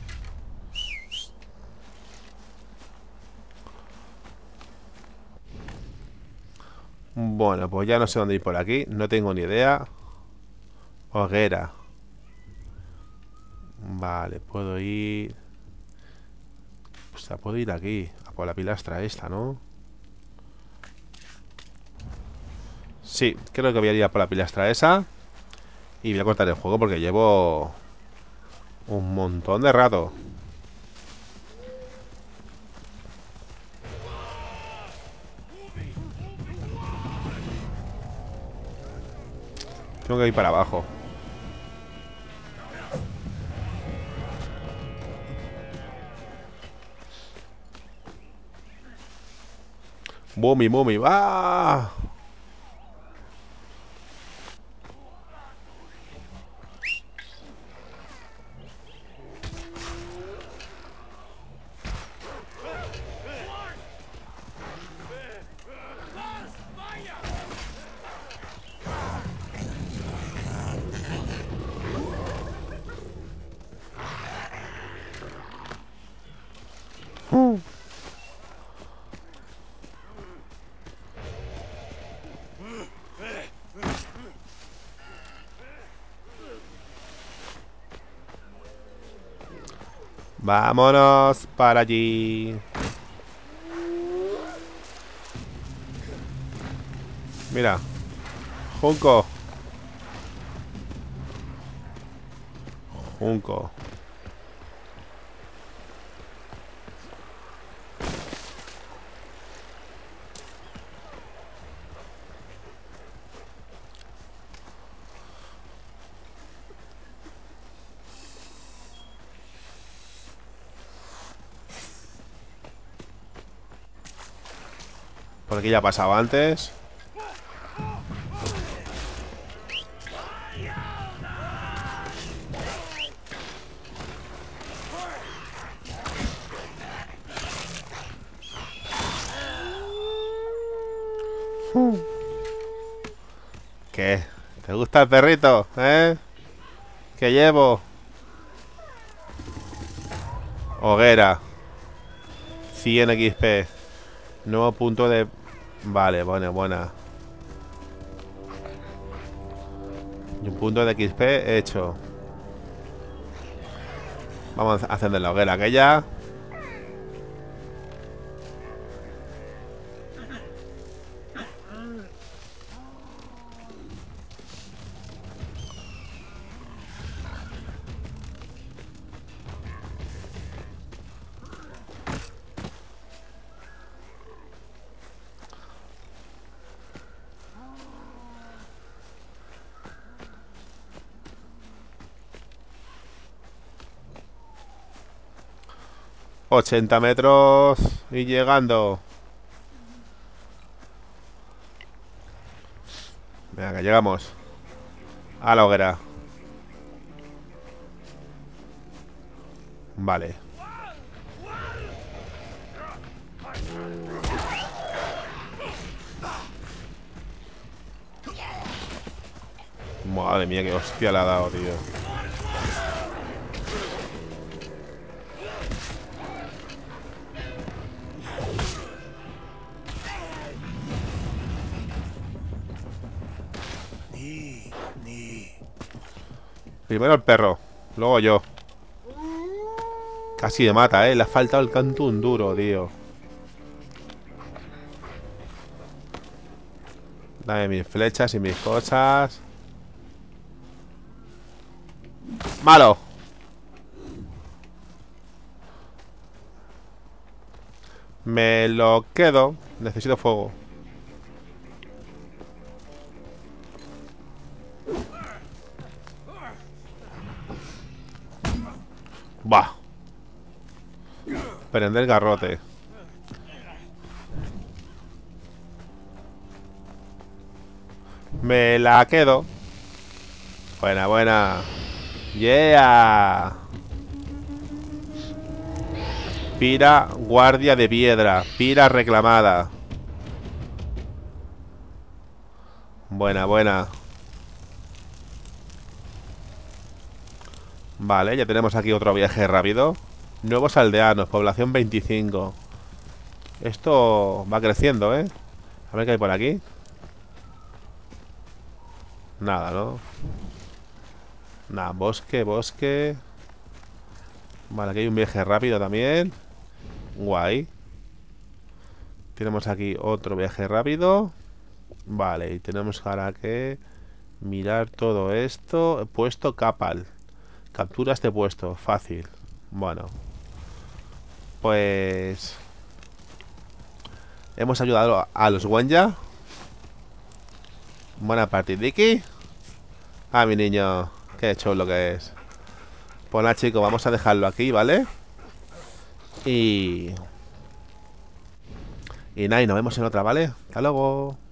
Bueno, pues ya no sé dónde ir por aquí. No tengo ni idea. Hoguera. Vale, puedo ir... O sea, puedo ir aquí. A por la pilastra esta, ¿no? Sí, creo que voy a ir a por la pilastra esa. Y voy a cortar el juego porque llevo... un montón de rato. Tengo que ir para abajo. Mumi, mumi, va. Vámonos para allí. Mira. Junco. Junco. Por aquí ya ha pasado antes. ¿Qué? ¿Te gusta el perrito? ¿Eh? ¿Qué llevo? Hoguera. 100 XP. Nuevo punto de... Vale, buena. Y un punto de XP hecho. Vamos a encender la hoguera aquella. $80 y llegando. Venga, que llegamos a la hoguera. Vale. Madre mía, qué hostia le ha dado, tío. Primero el perro, luego yo. Casi me mata, le ha faltado el canto un duro, tío. Dame mis flechas y mis cosas. ¡Malo! Me lo quedo. Necesito fuego. Bah. Prender garrote. Me la quedo. Buena. Yeah. Pira guardia de piedra. Pira reclamada. Buena. Vale, ya tenemos aquí otro viaje rápido. Nuevos aldeanos, población 25. Esto va creciendo, ¿eh? A ver qué hay por aquí. Nada, ¿no? Nada, bosque. Vale, aquí hay un viaje rápido también. Guay. Tenemos aquí otro viaje rápido. Vale, y tenemos ahora que mirar todo esto. He puesto Capal. Captura este puesto, fácil. Bueno, pues hemos ayudado a los Wenya. Buena partidiki. Ah, mi niño, qué chulo que es. Pues nada, chicos, vamos a dejarlo aquí, ¿vale? Y nada, y nos vemos en otra, ¿vale? Hasta luego.